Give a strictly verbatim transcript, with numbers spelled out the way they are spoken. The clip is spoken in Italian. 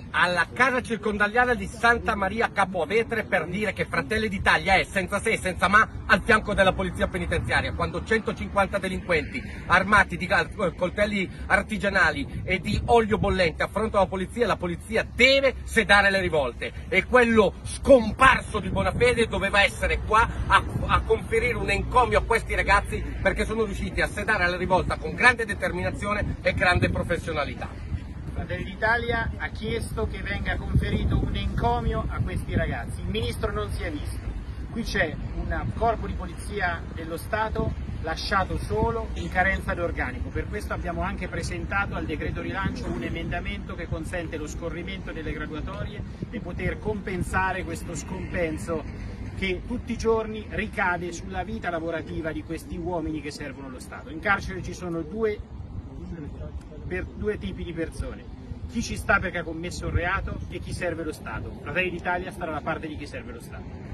alla casa circondariale di Santa Maria Capovetere per dire che Fratelli d'Italia è senza se e senza ma al fianco della polizia penitenziaria, quando centocinquanta delinquenti armati di coltelli artigianali e di olio bollente affrontano la polizia, la polizia deve sedare le rivolte, e quello scomparso di Bonafede doveva essere qua a, a conferire un encomio a questi ragazzi, perché sono riusciti a sedare la rivolta con grande determinazione e grande professionalità. Fratelli d'Italia ha chiesto che venga conferito un encomio a questi ragazzi. Il ministro non si è visto. Qui c'è un corpo di polizia dello Stato lasciato solo in carenza di organico. Per questo abbiamo anche presentato al decreto rilancio un emendamento che consente lo scorrimento delle graduatorie e poter compensare questo scompenso che tutti i giorni ricade sulla vita lavorativa di questi uomini che servono lo Stato. In carcere ci sono due, per due tipi di persone: chi ci sta perché ha commesso un reato e chi serve lo Stato. Fratelli d'Italia sta dalla parte di chi serve lo Stato.